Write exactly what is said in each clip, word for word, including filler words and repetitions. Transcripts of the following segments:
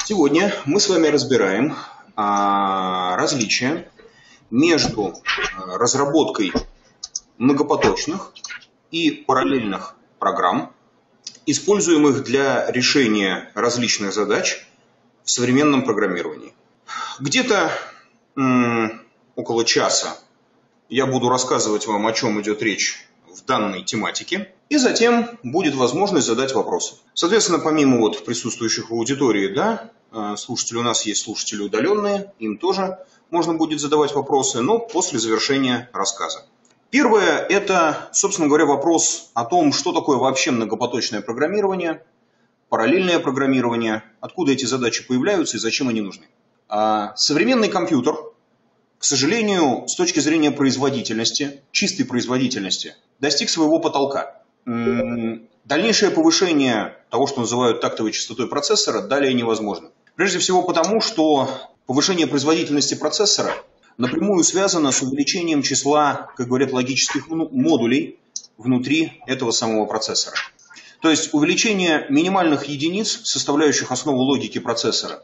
Сегодня мы с вами разбираем а, различия между а, разработкой многопоточных и параллельных программ, используемых для решения различных задач в современном программировании. Где-то м, около часа я буду рассказывать вам, о чем идет речь в данной тематике, и затем будет возможность задать вопросы. Соответственно, помимо вот присутствующих в аудитории, да, слушатели, у нас есть слушатели удаленные, им тоже можно будет задавать вопросы, но после завершения рассказа. Первое – это, собственно говоря, вопрос о том, что такое вообще многопоточное программирование, параллельное программирование, откуда эти задачи появляются и зачем они нужны. А современный компьютер, к сожалению, с точки зрения производительности, чистой производительности, достиг своего потолка. Дальнейшее повышение того, что называют тактовой частотой процессора, далее невозможно. Прежде всего потому, что повышение производительности процессора напрямую связано с увеличением числа, как говорят, логических модулей внутри этого самого процессора. То есть увеличение минимальных единиц, составляющих основу логики процессора.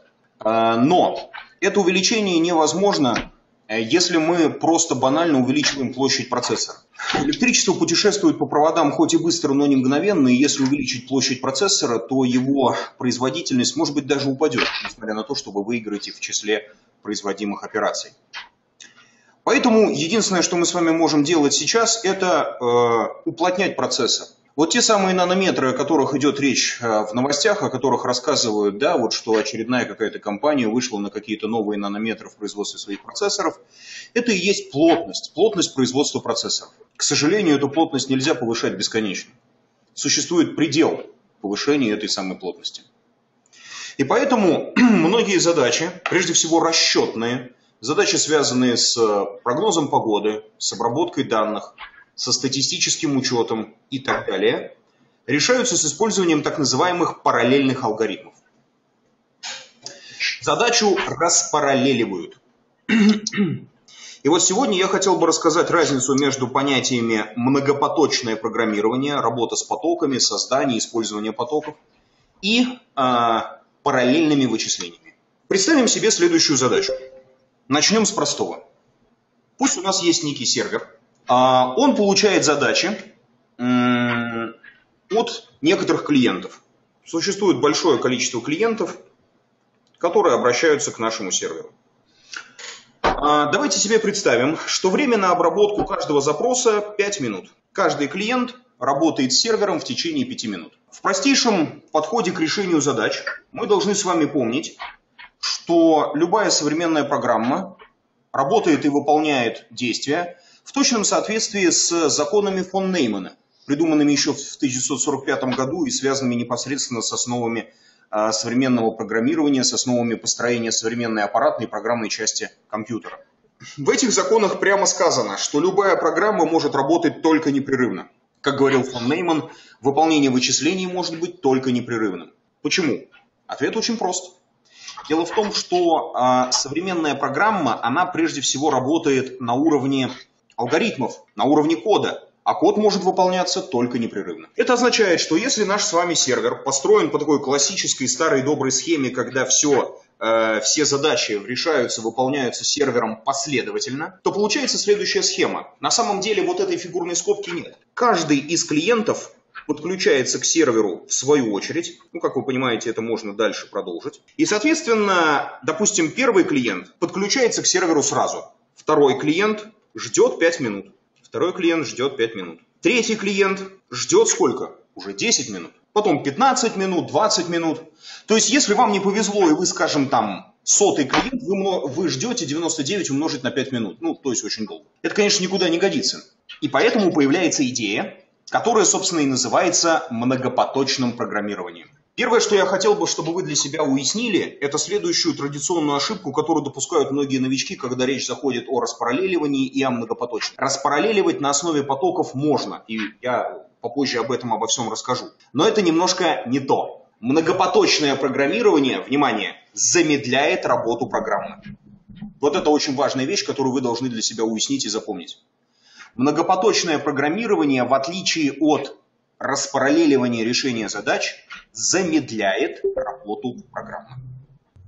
Но это увеличение невозможно, если мы просто банально увеличиваем площадь процессора. Электричество путешествует по проводам хоть и быстро, но не мгновенно, и если увеличить площадь процессора, то его производительность, может быть, даже упадет, несмотря на то, что вы выиграете в числе производимых операций. Поэтому единственное, что мы с вами можем делать сейчас, это э, уплотнять процессор. Вот те самые нанометры, о которых идет речь в новостях, о которых рассказывают, да, вот что очередная какая-то компания вышла на какие-то новые нанометры в производстве своих процессоров, это и есть плотность, плотность производства процессоров. К сожалению, эту плотность нельзя повышать бесконечно. Существует предел повышения этой самой плотности. И поэтому многие задачи, прежде всего расчетные, задачи, связанные с прогнозом погоды, с обработкой данных, со статистическим учетом и так далее, решаются с использованием так называемых параллельных алгоритмов. Задачу распараллеливают. И вот сегодня я хотел бы рассказать разницу между понятиями многопоточное программирование, работа с потоками, создание, использование потоков и э, параллельными вычислениями. Представим себе следующую задачу. Начнем с простого. Пусть у нас есть некий сервер. Он получает задачи от некоторых клиентов. Существует большое количество клиентов, которые обращаются к нашему серверу. Давайте себе представим, что время на обработку каждого запроса пять минут. Каждый клиент работает с сервером в течение пяти минут. В простейшем подходе к решению задач мы должны с вами помнить, что любая современная программа работает и выполняет действия в точном соответствии с законами фон Неймана, придуманными еще в тысяча девятьсот сорок пятом году и связанными непосредственно с основами а, современного программирования, с основами построения современной аппаратной и программной части компьютера. В этих законах прямо сказано, что любая программа может работать только непрерывно. Как говорил фон Нейман, выполнение вычислений может быть только непрерывным. Почему? Ответ очень прост. Дело в том, что а, современная программа, она прежде всего работает на уровне алгоритмов, на уровне кода, а код может выполняться только непрерывно. Это означает, что если наш с вами сервер построен по такой классической старой доброй схеме, когда все, э, все задачи решаются, выполняются сервером последовательно, то получается следующая схема. На самом деле вот этой фигурной скобки нет. Каждый из клиентов подключается к серверу в свою очередь. Ну, как вы понимаете, это можно дальше продолжить. И, соответственно, допустим, первый клиент подключается к серверу сразу. Второй клиент ждет пять минут. Второй клиент ждет пять минут. Третий клиент ждет сколько? Уже десять минут. Потом пятнадцать минут, двадцать минут. То есть, если вам не повезло, и вы, скажем, там, сотый клиент, вы, вы ждете девяносто девять умножить на пять минут. Ну, то есть, очень долго. Это, конечно, никуда не годится. И поэтому появляется идея, которая, собственно, и называется многопоточным программированием. Первое, что я хотел бы, чтобы вы для себя уяснили, это следующую традиционную ошибку, которую допускают многие новички, когда речь заходит о распараллеливании и о многопоточном. Распараллеливать на основе потоков можно, и я попозже об этом обо всем расскажу. Но это немножко не то. Многопоточное программирование, внимание, замедляет работу программы. Вот это очень важная вещь, которую вы должны для себя уяснить и запомнить. Многопоточное программирование, в отличие от распараллеливания решения задач, замедляет работу программы.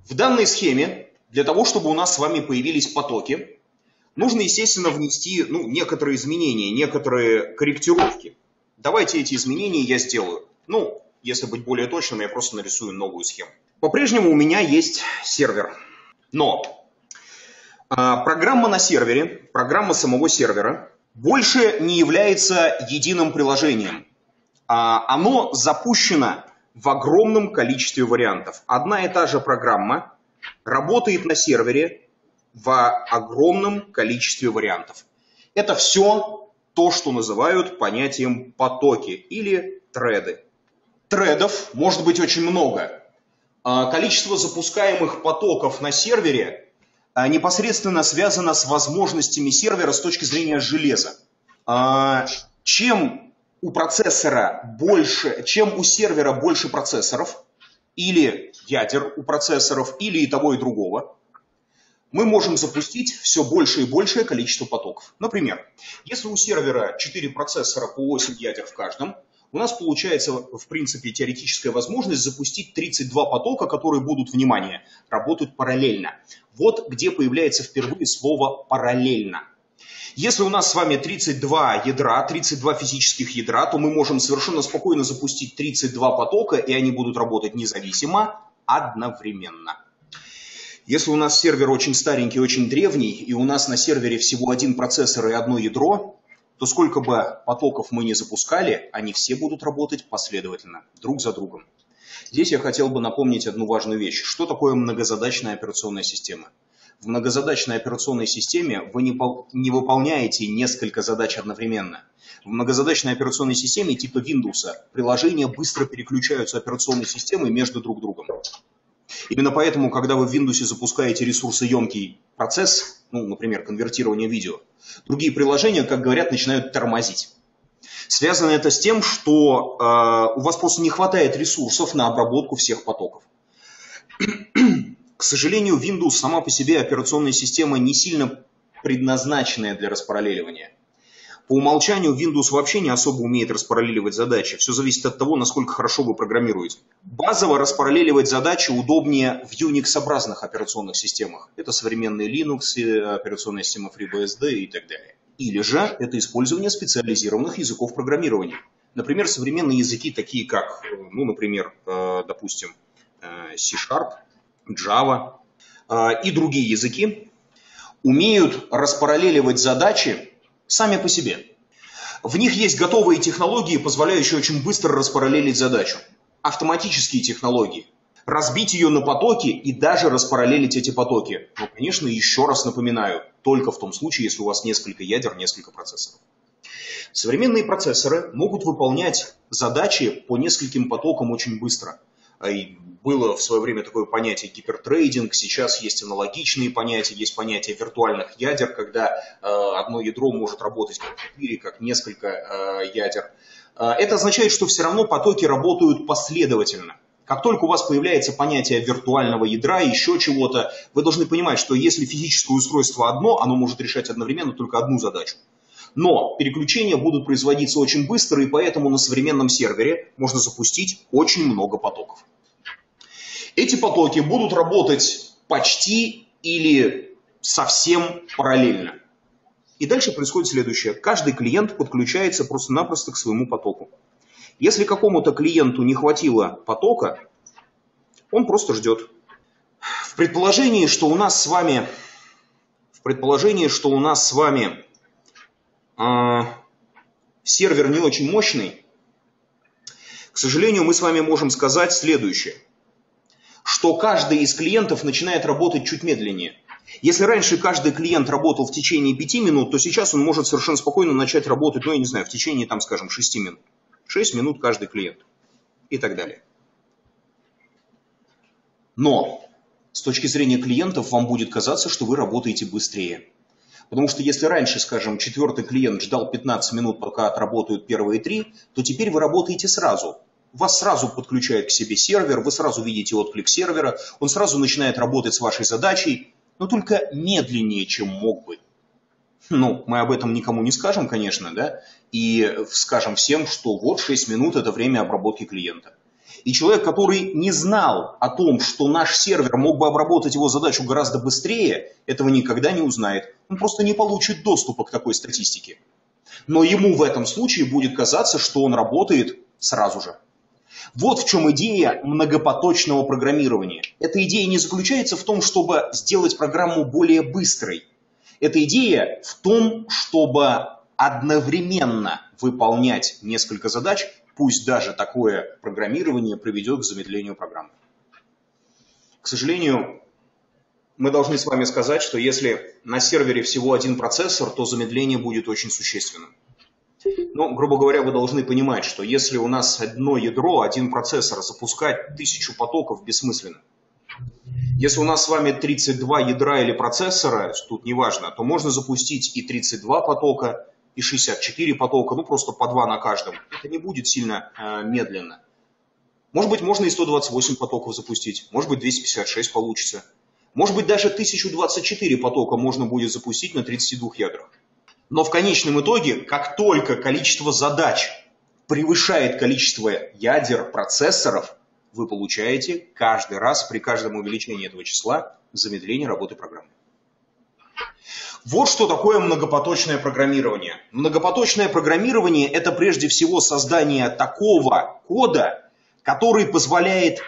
В данной схеме для того, чтобы у нас с вами появились потоки, нужно, естественно, внести ну, некоторые изменения, некоторые корректировки. Давайте эти изменения я сделаю. Ну, если быть более точным, я просто нарисую новую схему. По-прежнему у меня есть сервер. Но а, программа на сервере, программа самого сервера больше не является единым приложением. А, оно запущено в огромном количестве вариантов. Одна и та же программа работает на сервере в огромном количестве вариантов. Это все то, что называют понятием потоки или треды. Тредов может быть очень много. Количество запускаемых потоков на сервере непосредственно связано с возможностями сервера с точки зрения железа. Чем у процессора больше, чем у сервера больше процессоров, или ядер у процессоров, или и того, и другого, мы можем запустить все больше и большее количество потоков. Например, если у сервера четыре процессора по восемь ядер в каждом, у нас получается, в принципе, теоретическая возможность запустить тридцать два потока, которые будут, внимание, работать параллельно. Вот где появляется впервые слово «параллельно». Если у нас с вами тридцать два ядра, тридцать два физических ядра, то мы можем совершенно спокойно запустить тридцать два потока, и они будут работать независимо, одновременно. Если у нас сервер очень старенький, очень древний, и у нас на сервере всего один процессор и одно ядро, то сколько бы потоков мы ни запускали, они все будут работать последовательно, друг за другом. Здесь я хотел бы напомнить одну важную вещь. Что такое многозадачная операционная система? В многозадачной операционной системе вы не, не выполняете несколько задач одновременно. В многозадачной операционной системе типа Windows приложения быстро переключаются операционной системой между друг другом. Именно поэтому, когда вы в Windows запускаете ресурсоемкий процесс, ну, например, конвертирование видео, другие приложения, как говорят, начинают тормозить. Связано это с тем, что э, у вас просто не хватает ресурсов на обработку всех потоков. К сожалению, Windows сама по себе операционная система не сильно предназначенная для распараллеливания. По умолчанию Windows вообще не особо умеет распараллеливать задачи. Все зависит от того, насколько хорошо вы программируете. Базово распараллеливать задачи удобнее в Unix-образных операционных системах. Это современные Linux, операционная система FreeBSD и так далее. Или же это использование специализированных языков программирования. Например, современные языки, такие как, ну, например, допустим, C-Sharp, Java и другие языки, умеют распараллеливать задачи сами по себе. В них есть готовые технологии, позволяющие очень быстро распараллелить задачу. Автоматические технологии. Разбить ее на потоки и даже распараллелить эти потоки. Но, конечно, еще раз напоминаю, только в том случае, если у вас несколько ядер, несколько процессоров. Современные процессоры могут выполнять задачи по нескольким потокам очень быстро. И было в свое время такое понятие гипертрейдинг, сейчас есть аналогичные понятия, есть понятие виртуальных ядер, когда э, одно ядро может работать как четыре, как несколько э, ядер. Э, это означает, что все равно потоки работают последовательно. Как только у вас появляется понятие виртуального ядра, еще чего-то, вы должны понимать, что если физическое устройство одно, оно может решать одновременно только одну задачу. Но переключения будут производиться очень быстро, и поэтому на современном сервере можно запустить очень много потоков. Эти потоки будут работать почти или совсем параллельно. И дальше происходит следующее. Каждый клиент подключается просто-напросто к своему потоку. Если какому-то клиенту не хватило потока, он просто ждет. В предположении, что у нас с вами, в предположении, что у нас с вами э, сервер не очень мощный, к сожалению, мы с вами можем сказать следующее. Что каждый из клиентов начинает работать чуть медленнее. Если раньше каждый клиент работал в течение пяти минут, то сейчас он может совершенно спокойно начать работать, ну, я не знаю, в течение, там, скажем, шести минут. шесть минут каждый клиент и так далее. Но с точки зрения клиентов вам будет казаться, что вы работаете быстрее. Потому что если раньше, скажем, четвертый клиент ждал пятнадцать минут, пока отработают первые три, то теперь вы работаете сразу. Вас сразу подключает к себе сервер, вы сразу видите отклик сервера, он сразу начинает работать с вашей задачей, но только медленнее, чем мог бы. Ну, мы об этом никому не скажем, конечно, да, и скажем всем, что вот шесть минут – это время обработки клиента. И человек, который не знал о том, что наш сервер мог бы обработать его задачу гораздо быстрее, этого никогда не узнает. Он просто не получит доступа к такой статистике. Но ему в этом случае будет казаться, что он работает сразу же. Вот в чем идея многопоточного программирования. Эта идея не заключается в том, чтобы сделать программу более быстрой. Эта идея в том, чтобы одновременно выполнять несколько задач, пусть даже такое программирование приведет к замедлению программы. К сожалению, мы должны с вами сказать, что если на сервере всего один процессор, то замедление будет очень существенным. Но, грубо говоря, вы должны понимать, что если у нас одно ядро, один процессор, запускать тысячу потоков бессмысленно. Если у нас с вами тридцать два ядра или процессора, тут неважно, то можно запустить и тридцать два потока, и шестьдесят четыре потока, ну просто по два на каждом. Это не будет сильно э, медленно. Может быть, можно и сто двадцать восемь потоков запустить, может быть, двести пятьдесят шесть получится. Может быть, даже тысяча двадцать четыре потока можно будет запустить на тридцати двух ядрах. Но в конечном итоге, как только количество задач превышает количество ядер процессоров, вы получаете каждый раз при каждом увеличении этого числа замедление работы программы. Вот что такое многопоточное программирование. Многопоточное программирование – это прежде всего создание такого кода, который позволяет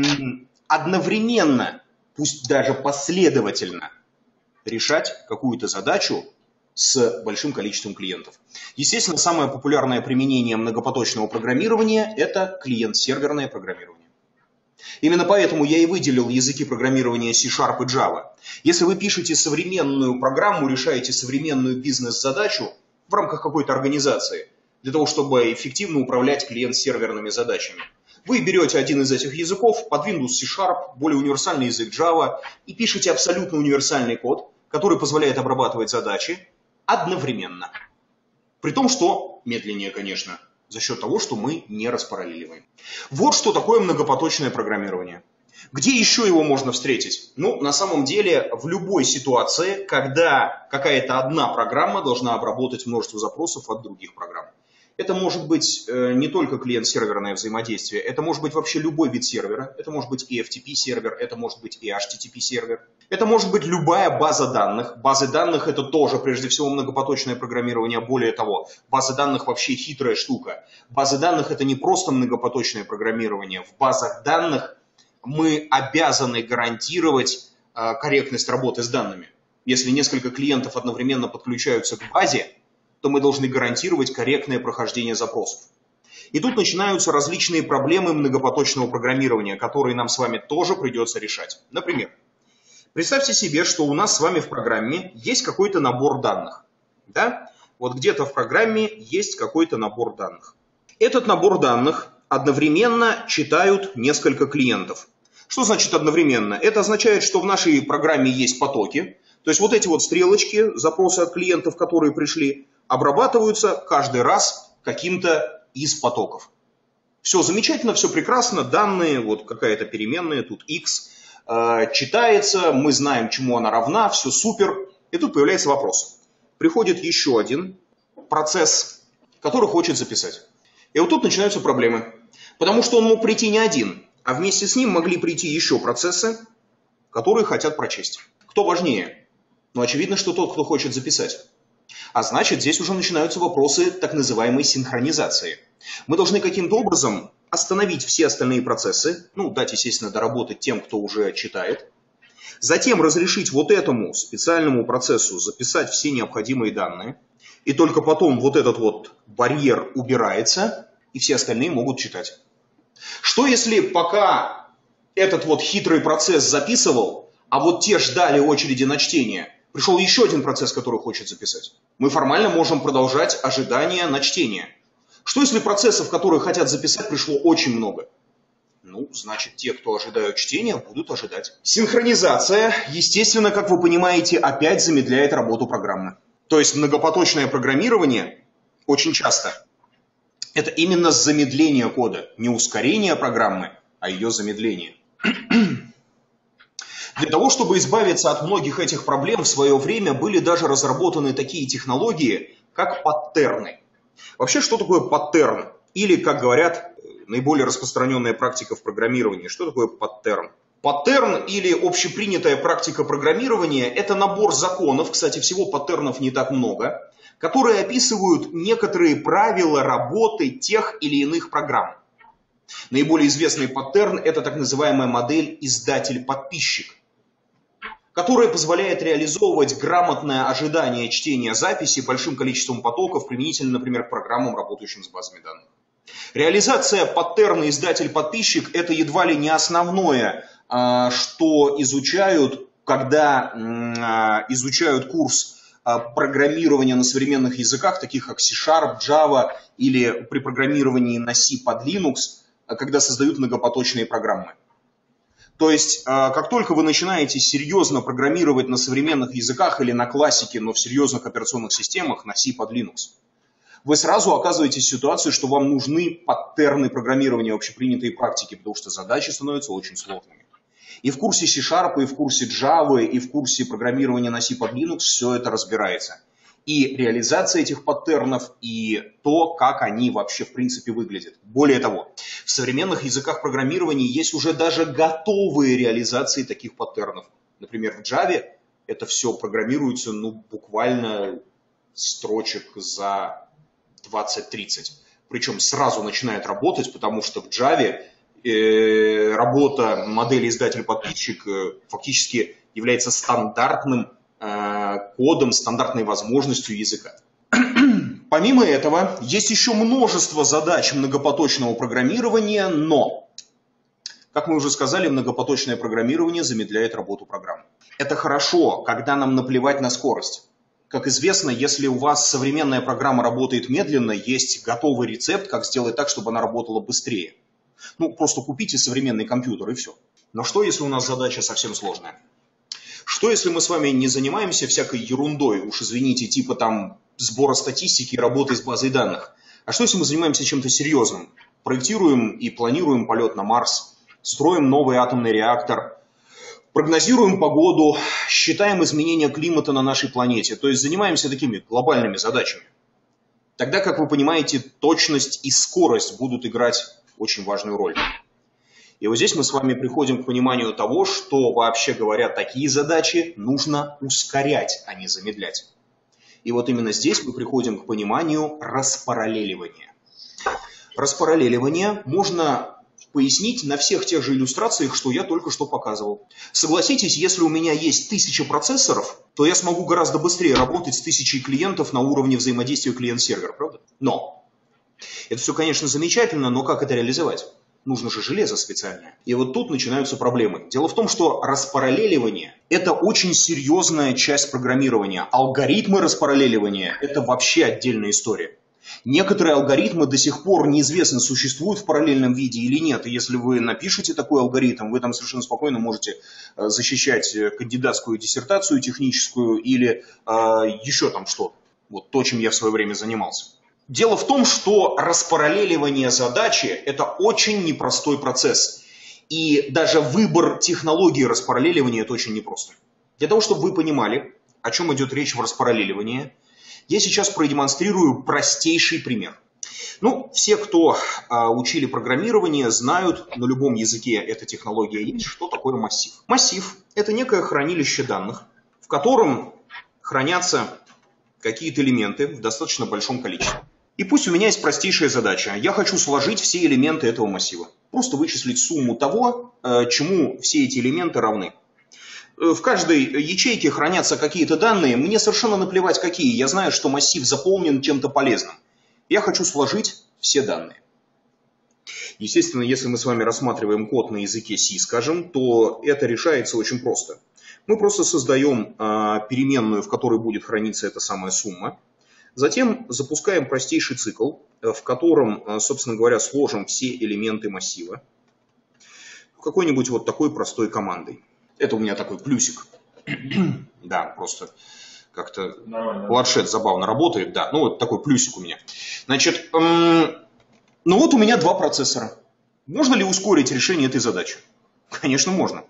одновременно, пусть даже последовательно, решать какую-то задачу с большим количеством клиентов. Естественно, самое популярное применение многопоточного программирования – это клиент-серверное программирование. Именно поэтому я и выделил языки программирования C-Sharp и Java. Если вы пишете современную программу, решаете современную бизнес-задачу в рамках какой-то организации, для того, чтобы эффективно управлять клиент-серверными задачами, вы берете один из этих языков, под Windows C-Sharp, более универсальный язык Java, и пишете абсолютно универсальный код, который позволяет обрабатывать задачи одновременно. При том, что медленнее, конечно, за счет того, что мы не распараллеливаем. Вот что такое многопоточное программирование. Где еще его можно встретить? Ну, на самом деле, в любой ситуации, когда какая-то одна программа должна обработать множество запросов от других программ. Это может быть э, не только клиент-серверное взаимодействие, это может быть вообще любой вид сервера, это может быть и эф ти пи-сервер, это может быть и эйч ти ти пи-сервер, это может быть любая база данных. Базы данных – это тоже, прежде всего, многопоточное программирование. Более того, базы данных вообще хитрая штука. Базы данных – это не просто многопоточное программирование. В базах данных мы обязаны гарантировать э, корректность работы с данными. Если несколько клиентов одновременно подключаются к базе, то мы должны гарантировать корректное прохождение запросов. И тут начинаются различные проблемы многопоточного программирования, которые нам с вами тоже придется решать. Например, представьте себе, что у нас с вами в программе есть какой-то набор данных. Да? Вот где-то в программе есть какой-то набор данных. Этот набор данных одновременно читают несколько клиентов. Что значит одновременно? Это означает, что в нашей программе есть потоки. То есть вот эти вот стрелочки, запросы от клиентов, которые пришли, обрабатываются каждый раз каким-то из потоков. Все замечательно, все прекрасно, данные, вот какая-то переменная, тут x, э, читается, мы знаем, чему она равна, все супер. И тут появляется вопрос. Приходит еще один процесс, который хочет записать. И вот тут начинаются проблемы. Потому что он мог прийти не один, а вместе с ним могли прийти еще процессы, которые хотят прочесть. Кто важнее? Ну, очевидно, что тот, кто хочет записать. А значит, здесь уже начинаются вопросы так называемой синхронизации. Мы должны каким-то образом остановить все остальные процессы, ну, дать, естественно, доработать тем, кто уже читает, затем разрешить вот этому специальному процессу записать все необходимые данные, и только потом вот этот вот барьер убирается, и все остальные могут читать. Что если пока этот вот хитрый процесс записывал, а вот те ждали очереди на чтение, пришел еще один процесс, который хочет записать? Мы формально можем продолжать ожидание на чтение. Что если процессов, которые хотят записать, пришло очень много? Ну, значит, те, кто ожидают чтения, будут ожидать. Синхронизация, естественно, как вы понимаете, опять замедляет работу программы. То есть многопоточное программирование очень часто это именно замедление кода, не ускорение программы, а ее замедление. Для того, чтобы избавиться от многих этих проблем, в свое время были даже разработаны такие технологии, как паттерны. Вообще, что такое паттерн? Или, как говорят наиболее распространенная практика в программировании. Что такое паттерн? Паттерн или общепринятая практика программирования – это набор законов, кстати, всего паттернов не так много, которые описывают некоторые правила работы тех или иных программ. Наиболее известный паттерн – это так называемая модель издатель-подписчик, которая позволяет реализовывать грамотное ожидание чтения записи большим количеством потоков, применительно, например, к программам, работающим с базами данных. Реализация паттерна издатель-подписчик – это едва ли не основное, что изучают, когда изучают курс программирования на современных языках, таких как C-Sharp, Java или при программировании на C под Linux, когда создают многопоточные программы. То есть, как только вы начинаете серьезно программировать на современных языках или на классике, но в серьезных операционных системах, на C под Linux, вы сразу оказываетесь в ситуации, что вам нужны паттерны программирования общепринятые практики, потому что задачи становятся очень сложными. И в курсе C-Sharp, и в курсе Java, и в курсе программирования на C под Linux все это разбирается. И реализация этих паттернов, и то, как они вообще в принципе выглядят. Более того, в современных языках программирования есть уже даже готовые реализации таких паттернов. Например, в Java это все программируется ну, буквально строчек за двадцать-тридцать. Причем сразу начинает работать, потому что в Java э, работа модели издатель-подписчик э, фактически является стандартным кодом, стандартной возможностью языка. Помимо этого, есть еще множество задач многопоточного программирования, но, как мы уже сказали, многопоточное программирование замедляет работу программ. Это хорошо, когда нам наплевать на скорость. Как известно, если у вас современная программа работает медленно, есть готовый рецепт, как сделать так, чтобы она работала быстрее. Ну, просто купите современный компьютер и все. Но что, если у нас задача совсем сложная? Что, если мы с вами не занимаемся всякой ерундой, уж извините, типа там сбора статистики и работы с базой данных? А что, если мы занимаемся чем-то серьезным? Проектируем и планируем полет на Марс, строим новый атомный реактор, прогнозируем погоду, считаем изменения климата на нашей планете, то есть занимаемся такими глобальными задачами. Тогда, как вы понимаете, точность и скорость будут играть очень важную роль. И вот здесь мы с вами приходим к пониманию того, что, вообще говоря, такие задачи нужно ускорять, а не замедлять. И вот именно здесь мы приходим к пониманию распараллеливания. Распараллеливание можно пояснить на всех тех же иллюстрациях, что я только что показывал. Согласитесь, если у меня есть тысяча процессоров, то я смогу гораздо быстрее работать с тысячей клиентов на уровне взаимодействия клиент-сервер, правда? Но это все, конечно, замечательно, но как это реализовать? Нужно же железо специальное. И вот тут начинаются проблемы. Дело в том, что распараллеливание – это очень серьезная часть программирования. Алгоритмы распараллеливания – это вообще отдельная история. Некоторые алгоритмы до сих пор неизвестно, существуют в параллельном виде или нет. И если вы напишете такой алгоритм, вы там совершенно спокойно можете защищать кандидатскую диссертацию техническую или э, еще там что-то. Вот то, чем я в свое время занимался. Дело в том, что распараллеливание задачи – это очень непростой процесс. И даже выбор технологии распараллеливания – это очень непросто. Для того, чтобы вы понимали, о чем идет речь в распараллеливании, я сейчас продемонстрирую простейший пример. Ну, все, кто а, учили программирование, знают, на любом языке эта технология есть, что такое массив. Массив – это некое хранилище данных, в котором хранятся какие-то элементы в достаточно большом количестве. И пусть у меня есть простейшая задача. Я хочу сложить все элементы этого массива. Просто вычислить сумму того, чему все эти элементы равны. В каждой ячейке хранятся какие-то данные. Мне совершенно наплевать какие. Я знаю, что массив заполнен чем-то полезным. Я хочу сложить все данные. Естественно, если мы с вами рассматриваем код на языке C, скажем, то это решается очень просто. Мы просто создаем переменную, в которой будет храниться эта самая сумма. Затем запускаем простейший цикл, в котором, собственно говоря, сложим все элементы массива какой-нибудь вот такой простой командой. Это у меня такой плюсик. Да, просто как-то планшет забавно работает. Да, ну вот такой плюсик у меня. Значит, эм, ну вот у меня два процессора. Можно ли ускорить решение этой задачи? Конечно, можно.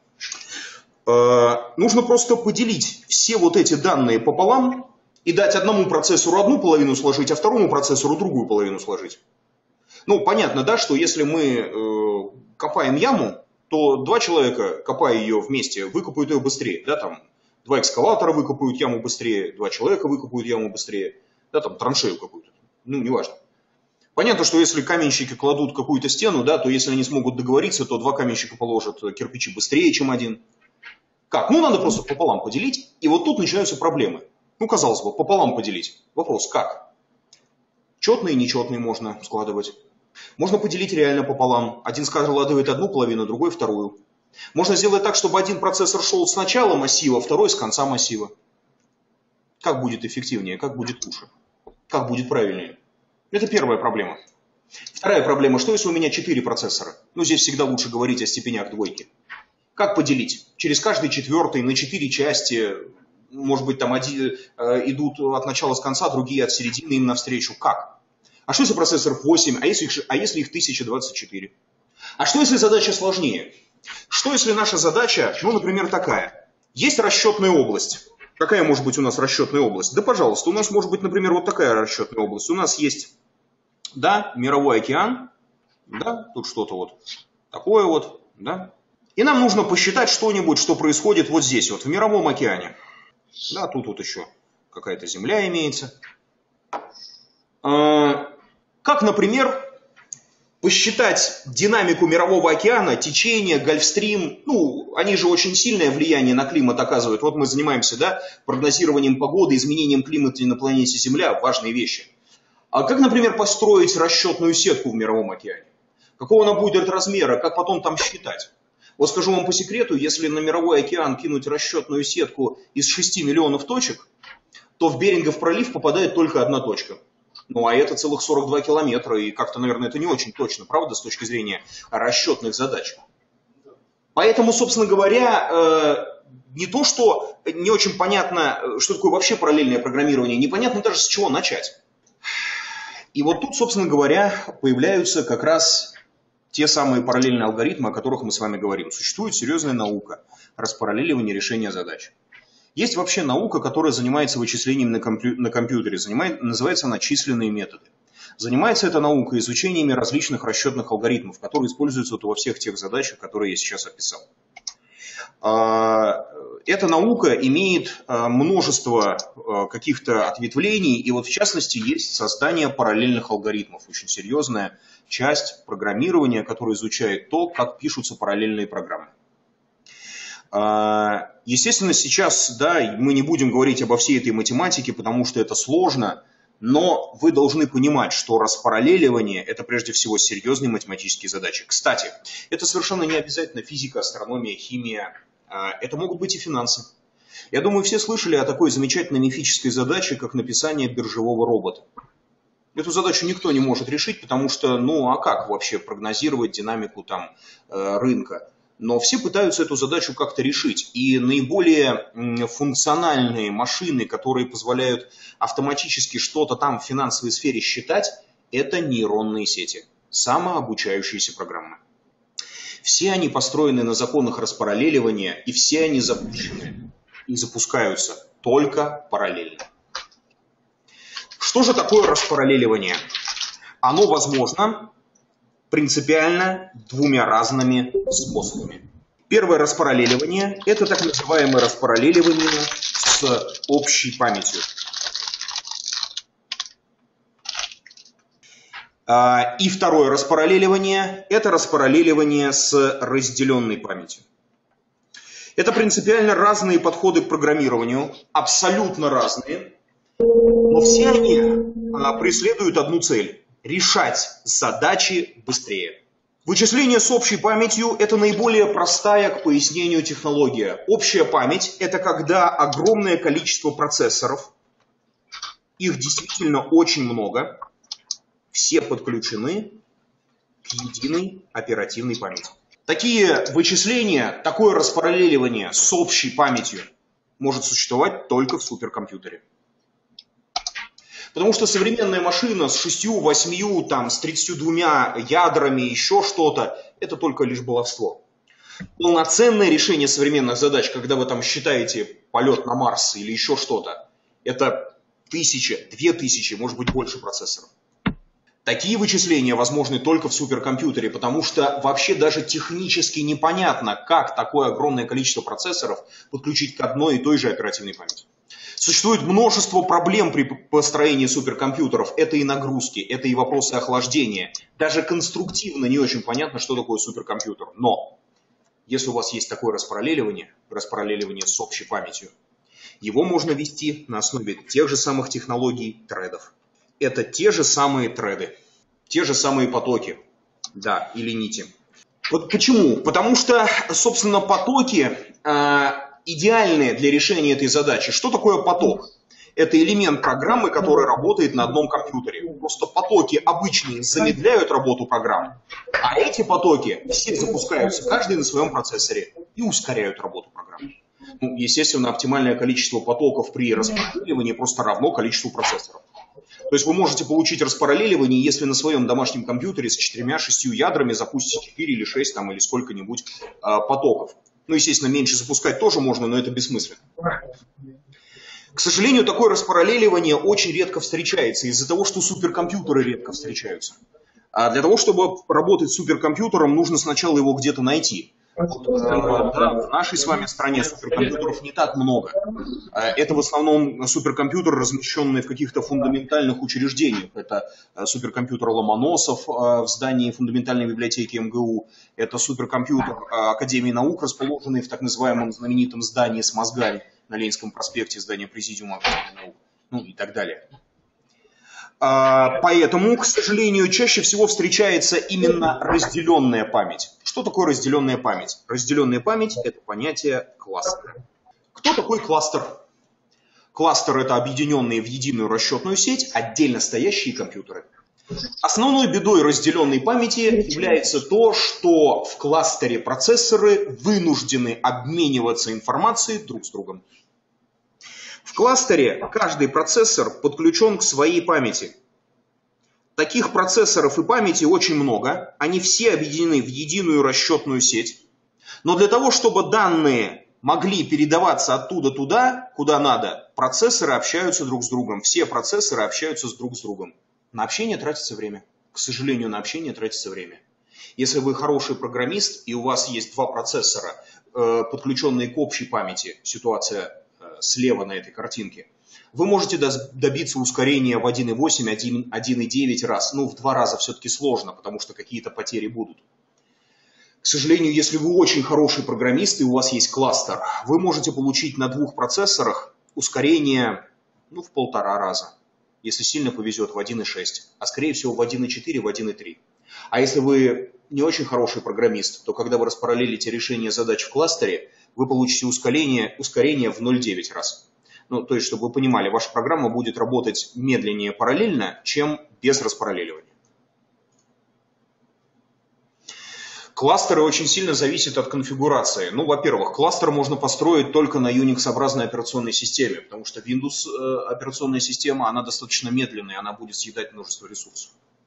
Э, нужно просто поделить все вот эти данные пополам и дать одному процессору одну половину сложить, а второму процессору другую половину сложить. Ну, понятно, да, что если мы э, копаем яму, то два человека, копая ее вместе, выкопают ее быстрее. Да, там, два экскаватора выкопают яму быстрее, два человека выкопают яму быстрее, да, там, траншею какую-то. Ну, неважно. Понятно, что если каменщики кладут какую-то стену, да, то если они смогут договориться, то два каменщика положат кирпичи быстрее, чем один. Как? Ну, надо просто пополам поделить, и вот тут начинаются проблемы. Ну, казалось бы, пополам поделить. Вопрос, как? Четные и нечетные можно складывать. Можно поделить реально пополам. Один складывает одну половину, другой вторую. Можно сделать так, чтобы один процессор шел с начала массива, второй с конца массива. Как будет эффективнее, как будет лучше, как будет правильнее. Это первая проблема. Вторая проблема, что если у меня четыре процессора? Ну, здесь всегда лучше говорить о степенях двойки. Как поделить? Через каждый четвертый на четыре части, может быть, там один, э, идут от начала с конца, другие от середины им навстречу. Как? А что если процессоров восемь, а если их, а если их тысяча двадцать четыре? А что если задача сложнее? Что если наша задача, ну, например, такая? Есть расчетная область. Какая может быть у нас расчетная область? Да, пожалуйста, у нас может быть, например, вот такая расчетная область. У нас есть, да, мировой океан, да, тут что-то вот такое вот, да. И нам нужно посчитать что-нибудь, что происходит вот здесь, вот в мировом океане. Да, тут вот еще какая-то земля имеется. Как, например, посчитать динамику мирового океана, течение, гольфстрим, ну, они же очень сильное влияние на климат оказывают. Вот мы занимаемся, да, прогнозированием погоды, изменением климата на планете Земля, важные вещи. А как, например, построить расчетную сетку в мировом океане? Какого она будет размера, как потом там считать? Вот скажу вам по секрету, если на мировой океан кинуть расчетную сетку из шести миллионов точек, то в Берингов пролив попадает только одна точка. Ну, а это целых сорок два километра, и как-то, наверное, это не очень точно, правда, с точки зрения расчетных задач. Поэтому, собственно говоря, не то, что не очень понятно, что такое вообще параллельное программирование, непонятно даже с чего начать. И вот тут, собственно говоря, появляются как раз те самые параллельные алгоритмы, о которых мы с вами говорим. Существует серьезная наука распараллеливания решения задач. Есть вообще наука, которая занимается вычислением на, компью- на компьютере, занимает, называется она численные методы. Занимается эта наука изучениями различных расчетных алгоритмов, которые используются вот во всех тех задачах, которые я сейчас описал. Эта наука имеет множество каких-то ответвлений, и вот в частности есть создание параллельных алгоритмов, очень серьезная часть программирования, которая изучает то, как пишутся параллельные программы. Естественно, сейчас, да, мы не будем говорить обо всей этой математике, потому что это сложно, но вы должны понимать, что распараллеливание – это прежде всего серьезные математические задачи. Кстати, это совершенно не обязательно физика, астрономия, химия, это могут быть и финансы. Я думаю, все слышали о такой замечательной мифической задаче, как написание биржевого робота. Эту задачу никто не может решить, потому что, ну а как вообще прогнозировать динамику там, рынка? Но все пытаются эту задачу как-то решить. И наиболее функциональные машины, которые позволяют автоматически что-то там в финансовой сфере считать, это нейронные сети, самообучающиеся программы. Все они построены на законах распараллеливания, и все они запущены и запускаются только параллельно. Что же такое распараллеливание? Оно возможно принципиально двумя разными способами. Первое распараллеливание – это так называемое распараллеливание с общей памятью. И второе распараллеливание – это распараллеливание с разделенной памятью. Это принципиально разные подходы к программированию, абсолютно разные, но все они преследуют одну цель – решать задачи быстрее. Вычисление с общей памятью – это наиболее простая к пояснению технология. Общая память – это когда огромное количество процессоров, их действительно очень много, все подключены к единой оперативной памяти. Такие вычисления, такое распараллеливание с общей памятью может существовать только в суперкомпьютере. Потому что современная машина с шестью, восьмью, там, с тридцатью двумя ядрами, еще что-то, это только лишь баловство. Полноценное решение современных задач, когда вы там считаете полет на Марс или еще что-то, это тысяча, две тысячи, может быть больше процессоров. Такие вычисления возможны только в суперкомпьютере, потому что вообще даже технически непонятно, как такое огромное количество процессоров подключить к одной и той же оперативной памяти. Существует множество проблем при построении суперкомпьютеров. Это и нагрузки, это и вопросы охлаждения. Даже конструктивно не очень понятно, что такое суперкомпьютер. Но если у вас есть такое распараллеливание, распараллеливание с общей памятью, его можно вести на основе тех же самых технологий тредов. Это те же самые треды, те же самые потоки, да, или нити. Вот почему? Потому что, собственно, потоки э, идеальные для решения этой задачи. Что такое поток? Это элемент программы, который работает на одном компьютере. Просто потоки обычные замедляют работу программы, а эти потоки все запускаются, каждый на своем процессоре, и ускоряют работу программы. Ну, естественно, оптимальное количество потоков при распараллеливании просто равно количеству процессоров. То есть вы можете получить распараллеливание, если на своем домашнем компьютере с четырьмя-шестью ядрами запустите четыре или шесть там, или сколько-нибудь э, потоков. Ну, естественно, меньше запускать тоже можно, но это бессмысленно. К сожалению, такое распараллеливание очень редко встречается из-за того, что суперкомпьютеры редко встречаются. А для того, чтобы работать с суперкомпьютером, нужно сначала его где-то найти. Вот, да, в нашей с вами стране суперкомпьютеров не так много. Это в основном суперкомпьютеры, размещенные в каких-то фундаментальных учреждениях. Это суперкомпьютер Ломоносов в здании фундаментальной библиотеки эм гэ у. Это суперкомпьютер Академии наук, расположенный в так называемом знаменитом здании с мозгами на Ленинском проспекте, здание Президиума Академии наук, ну и так далее. Поэтому, к сожалению, чаще всего встречается именно разделенная память. Что такое разделенная память? Разделенная память – это понятие кластера. Кто такой кластер? Кластер – это объединенные в единую расчетную сеть отдельно стоящие компьютеры. Основной бедой разделенной памяти является то, что в кластере процессоры вынуждены обмениваться информацией друг с другом. В кластере каждый процессор подключен к своей памяти. Таких процессоров и памяти очень много, они все объединены в единую расчетную сеть. Но для того, чтобы данные могли передаваться оттуда туда, куда надо, процессоры общаются друг с другом, все процессоры общаются друг с другом. На общение тратится время. К сожалению, на общение тратится время. Если вы хороший программист и у вас есть два процессора, подключенные к общей памяти, ситуация слева на этой картинке, вы можете добиться ускорения в один и восемь, один и девять раз. Ну, в два раза все-таки сложно, потому что какие-то потери будут. К сожалению, если вы очень хороший программист и у вас есть кластер, вы можете получить на двух процессорах ускорение ну, в полтора раза. Если сильно повезет, в один и шесть, а скорее всего в один и четыре, в один и три. А если вы не очень хороший программист, то когда вы распараллелите решение задач в кластере, вы получите ускорение, ускорение в ноль целых девять десятых раз. Ну, то есть, чтобы вы понимали, ваша программа будет работать медленнее параллельно, чем без распараллеливания. Кластеры очень сильно зависят от конфигурации. Ну, во-первых, кластер можно построить только на Unix-образной операционной системе, потому что Windows э, операционная система, она достаточно медленная, она будет съедать множество ресурсов.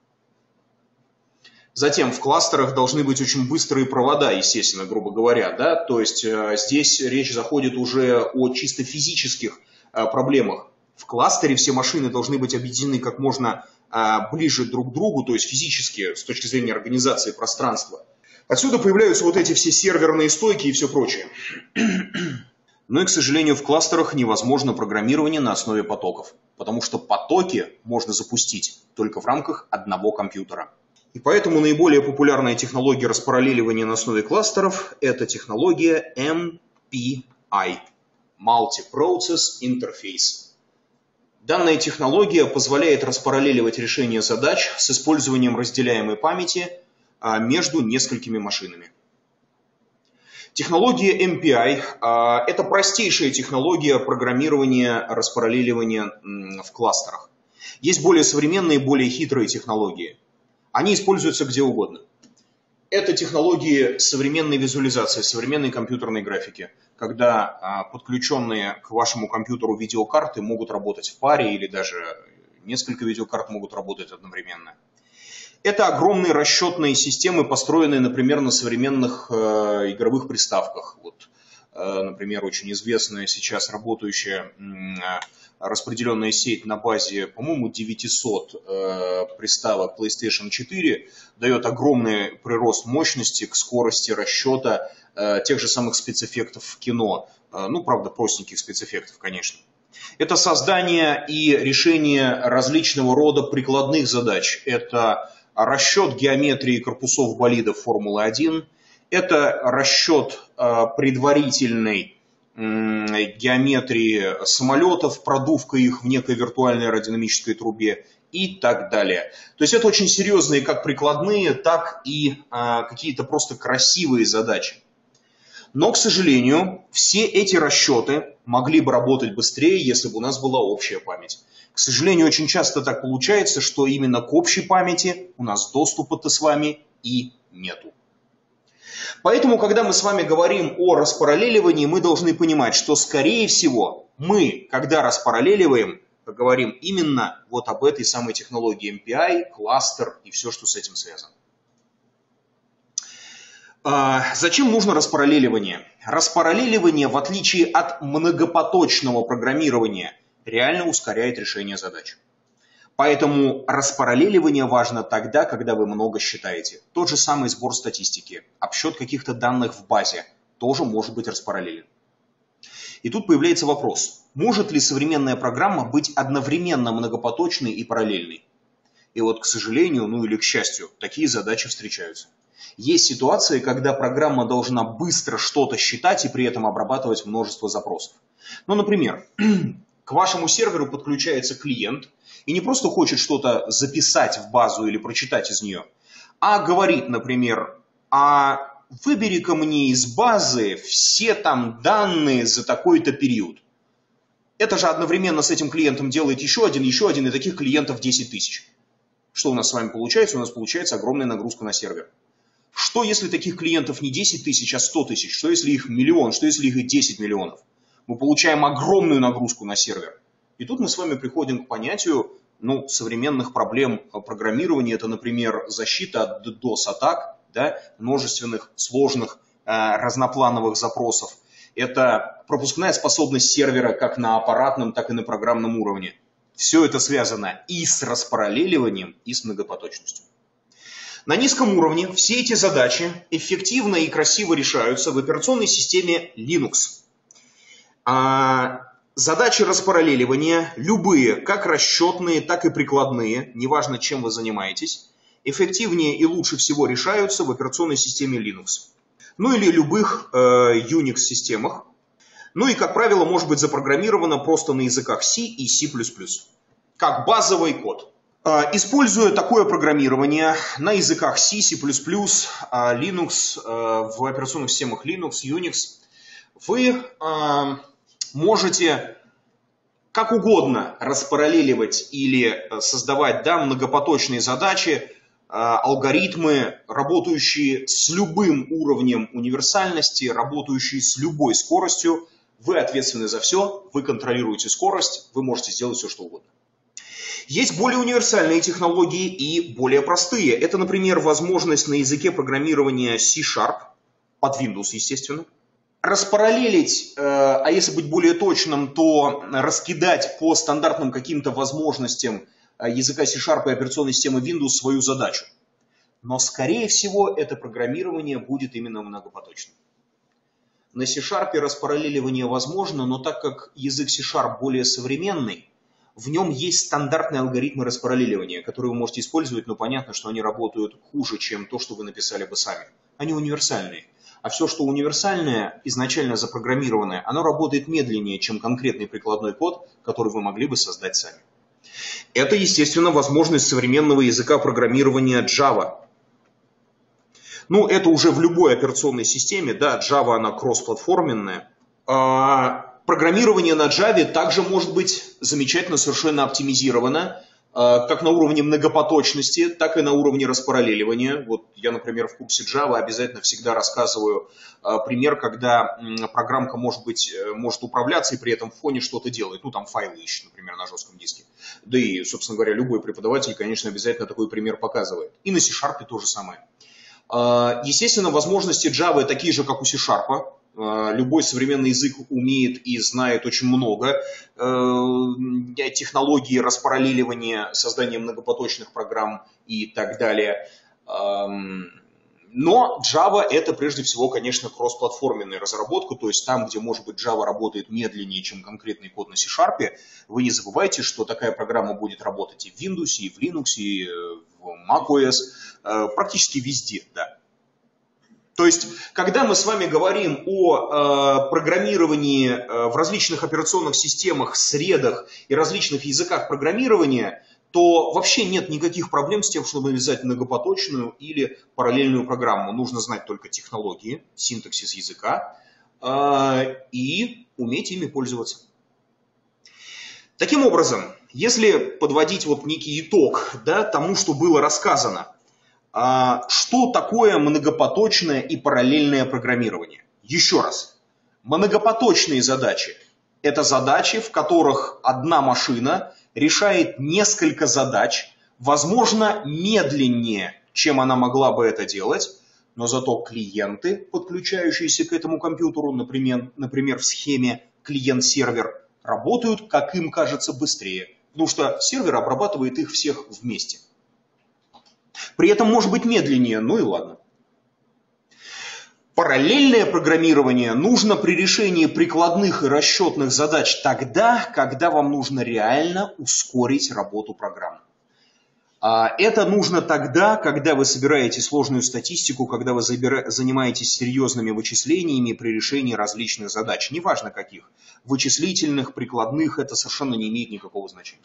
Затем в кластерах должны быть очень быстрые провода, естественно, грубо говоря, да, то есть э, здесь речь заходит уже о чисто физических э, проблемах. В кластере все машины должны быть объединены как можно э, ближе друг к другу, то есть физически, с точки зрения организации пространства. Отсюда появляются вот эти все серверные стойки и все прочее. Но и, к сожалению, в кластерах невозможно программирование на основе потоков, потому что потоки можно запустить только в рамках одного компьютера. И поэтому наиболее популярная технология распараллеливания на основе кластеров – это технология эм пи ай – Multi-Process Interface. Данная технология позволяет распараллеливать решение задач с использованием разделяемой памяти между несколькими машинами. Технология эм пи ай – это простейшая технология программирования распараллеливания в кластерах. Есть более современные, более хитрые технологии. Они используются где угодно. Это технологии современной визуализации, современной компьютерной графики, когда подключенные к вашему компьютеру видеокарты могут работать в паре или даже несколько видеокарт могут работать одновременно. Это огромные расчетные системы, построенные, например, на современных э, игровых приставках. Вот. например, очень известная сейчас работающая распределенная сеть на базе, по-моему, девятисот приставок PlayStation четыре дает огромный прирост мощности к скорости расчета тех же самых спецэффектов в кино. Ну, правда, простеньких спецэффектов, конечно. Это создание и решение различного рода прикладных задач. Это расчет геометрии корпусов болидов Формулы один. Это расчет предварительной геометрии самолетов, продувка их в некой виртуальной аэродинамической трубе и так далее. То есть это очень серьезные как прикладные, так и а, какие-то просто красивые задачи. Но, к сожалению, все эти расчеты могли бы работать быстрее, если бы у нас была общая память. К сожалению, очень часто так получается, что именно к общей памяти у нас доступа-то с вами и нету. Поэтому, когда мы с вами говорим о распараллеливании, мы должны понимать, что, скорее всего, мы, когда распараллеливаем, поговорим именно вот об этой самой технологии эм пи ай, кластер и все, что с этим связано. А, зачем нужно распараллеливание? Распараллеливание, в отличие от многопоточного программирования, реально ускоряет решение задач. Поэтому распараллеливание важно тогда, когда вы много считаете. Тот же самый сбор статистики, обсчет каких-то данных в базе тоже может быть распараллелен. И тут появляется вопрос, может ли современная программа быть одновременно многопоточной и параллельной? И вот, к сожалению, ну или к счастью, такие задачи встречаются. Есть ситуации, когда программа должна быстро что-то считать и при этом обрабатывать множество запросов. Ну, например, к вашему серверу подключается клиент и не просто хочет что-то записать в базу или прочитать из нее, а говорит, например, а выбери-ка мне из базы все там данные за такой-то период. Это же одновременно с этим клиентом делает еще один, еще один, и таких клиентов десять тысяч. Что у нас с вами получается? У нас получается огромная нагрузка на сервер. Что если таких клиентов не десять тысяч, а сто тысяч? Что если их миллион? Что если их десять миллионов? Мы получаем огромную нагрузку на сервер. И тут мы с вами приходим к понятию ну, современных проблем программирования. Это, например, защита от дос-атак, да, множественных, сложных, э, разноплановых запросов. Это пропускная способность сервера как на аппаратном, так и на программном уровне. Все это связано и с распараллеливанием, и с многопоточностью. На низком уровне все эти задачи эффективно и красиво решаются в операционной системе Linux. А задачи распараллеливания, любые, как расчетные, так и прикладные, неважно, чем вы занимаетесь, эффективнее и лучше всего решаются в операционной системе Linux. Ну или любых э, Unix-системах. Ну и, как правило, может быть запрограммировано просто на языках C и C++, как базовый код. Э, используя такое программирование на языках C, C++, Linux, э, в операционных системах Linux, Unix, вы э, можете как угодно распараллеливать или создавать да, многопоточные задачи, алгоритмы, работающие с любым уровнем универсальности, работающие с любой скоростью. Вы ответственны за все, вы контролируете скорость, вы можете сделать все, что угодно. Есть более универсальные технологии и более простые. Это, например, возможность на языке программирования C-Sharp, под Windows, естественно. Распараллелить, а если быть более точным, то раскидать по стандартным каким-то возможностям языка C-Sharp и операционной системы Windows свою задачу. Но, скорее всего, это программирование будет именно многопоточным. На C-Sharp распараллеливание возможно, но так как язык C-Sharp более современный, в нем есть стандартные алгоритмы распараллеливания, которые вы можете использовать, но понятно, что они работают хуже, чем то, что вы написали бы сами. Они универсальные. А все, что универсальное, изначально запрограммированное, оно работает медленнее, чем конкретный прикладной код, который вы могли бы создать сами. Это, естественно, возможность современного языка программирования Java. Ну, это уже в любой операционной системе, да, Java, она кроссплатформенная. А программирование на Java также может быть замечательно совершенно оптимизировано, как на уровне многопоточности, так и на уровне распараллеливания. Вот я, например, в курсе Java обязательно всегда рассказываю пример, когда программка может быть, может управляться и при этом в фоне что-то делает. Ну, там файлы ищет, например, на жестком диске. Да и, собственно говоря, любой преподаватель, конечно, обязательно такой пример показывает. И на C-Sharp то же самое. Естественно, возможности Java такие же, как у C-Sharp. Любой современный язык умеет и знает очень много технологий распараллеливания, создания многопоточных программ и так далее. Но Java — это прежде всего, конечно, кроссплатформенная разработка, то есть там, где, может быть, Java работает медленнее, чем конкретный код на C-Sharp, вы не забывайте, что такая программа будет работать и в Windows, и в Linux, и в macOS, практически везде, да. То есть, когда мы с вами говорим о э, программировании э, в различных операционных системах, средах и различных языках программирования, то вообще нет никаких проблем с тем, чтобы навязать многопоточную или параллельную программу. Нужно знать только технологии, синтаксис языка э, и уметь ими пользоваться. Таким образом, если подводить вот некий итог, да, тому, что было рассказано, что такое многопоточное и параллельное программирование? Еще раз. Многопоточные задачи – это задачи, в которых одна машина решает несколько задач, возможно, медленнее, чем она могла бы это делать, но зато клиенты, подключающиеся к этому компьютеру, например, например в схеме клиент-сервер, работают, как им кажется, быстрее, потому что сервер обрабатывает их всех вместе. При этом может быть медленнее, ну и ладно. Параллельное программирование нужно при решении прикладных и расчетных задач тогда, когда вам нужно реально ускорить работу программы. Это нужно тогда, когда вы собираете сложную статистику, когда вы занимаетесь серьезными вычислениями при решении различных задач. Неважно каких. Вычислительных, прикладных, это совершенно не имеет никакого значения.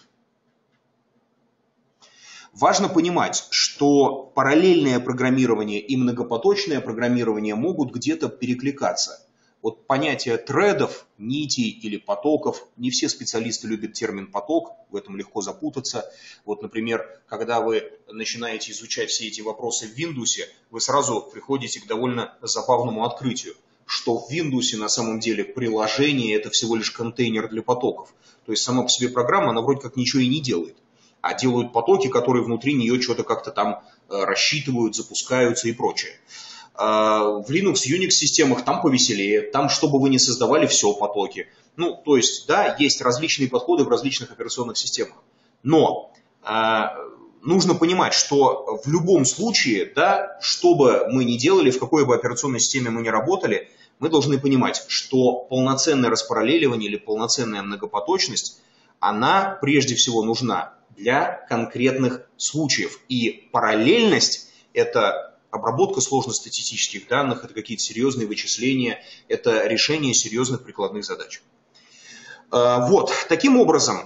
Важно понимать, что параллельное программирование и многопоточное программирование могут где-то перекликаться. Вот понятие тредов, нитей или потоков, не все специалисты любят термин поток, в этом легко запутаться. Вот, например, когда вы начинаете изучать все эти вопросы в Windows, вы сразу приходите к довольно забавному открытию, что в Windows на самом деле приложение — это всего лишь контейнер для потоков. То есть сама по себе программа, она вроде как ничего и не делает. А делают потоки, которые внутри нее что-то как-то там рассчитывают, запускаются и прочее. В Linux, Unix системах там повеселее, там, чтобы вы не создавали все потоки. Ну, то есть, да, есть различные подходы в различных операционных системах. Но э, нужно понимать, что в любом случае, да, что бы мы ни делали, в какой бы операционной системе мы ни работали, мы должны понимать, что полноценное распараллеливание или полноценная многопоточность, она прежде всего нужна для конкретных случаев. И параллельность – это обработка сложно-статистических данных, это какие-то серьезные вычисления, это решение серьезных прикладных задач. Вот, таким образом,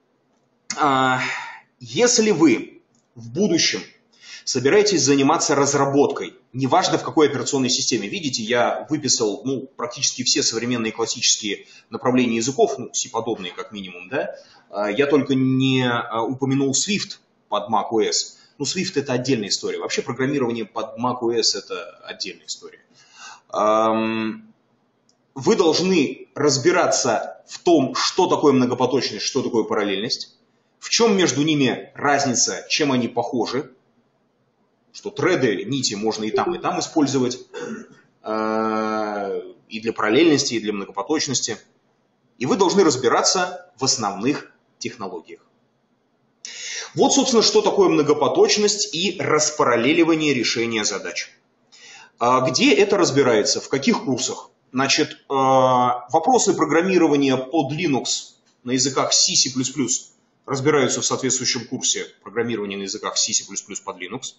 если вы в будущем собираетесь заниматься разработкой, неважно в какой операционной системе, видите, я выписал ну, практически все современные классические направления языков, ну, C-подобные как минимум, да, я только не упомянул Swift под macOS. Ну, Swift — это отдельная история. Вообще программирование под macOS — это отдельная история. Вы должны разбираться в том, что такое многопоточность, что такое параллельность, в чем между ними разница, чем они похожи, что треды, нити можно и там, и там использовать, и для параллельности, и для многопоточности. И вы должны разбираться в основных технологиях. Вот, собственно, что такое многопоточность и распараллеливание решения задач. Где это разбирается? В каких курсах? Значит, вопросы программирования под Linux на языках C, C++ разбираются в соответствующем курсе программирования на языках C, C++ под Linux.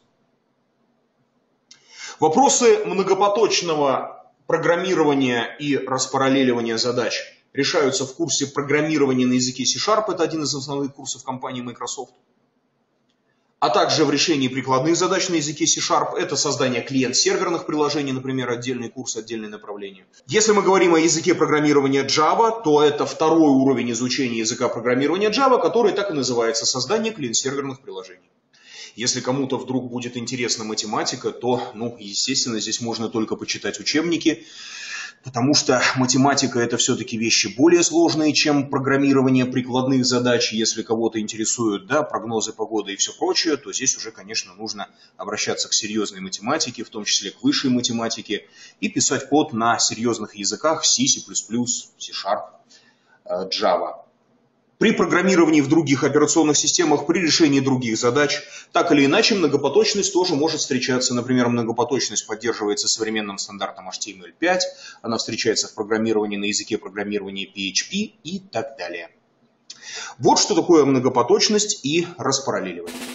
Вопросы многопоточного программирования и распараллеливания задач решаются в курсе программирования на языке C-Sharp, это один из основных курсов компании Microsoft. А также в решении прикладных задач на языке C-Sharp, это создание клиент-серверных приложений, например, отдельный курс, отдельное направление. Если мы говорим о языке программирования Java, то это второй уровень изучения языка программирования Java, который так и называется — создание клиент-серверных приложений. Если кому-то вдруг будет интересна математика, то, ну, естественно, здесь можно только почитать учебники. потому что математика – это все-таки вещи более сложные, чем программирование прикладных задач. Если кого-то интересуют, да, прогнозы погоды и все прочее, то здесь уже, конечно, нужно обращаться к серьезной математике, в том числе к высшей математике, и писать код на серьезных языках C, C++, C-Sharp, Java. При программировании в других операционных системах, при решении других задач, так или иначе, многопоточность тоже может встречаться. Например, многопоточность поддерживается современным стандартом эйч ти эм эль пять, она встречается в программировании на языке программирования пи эйч пи и так далее. Вот что такое многопоточность и распараллеливание.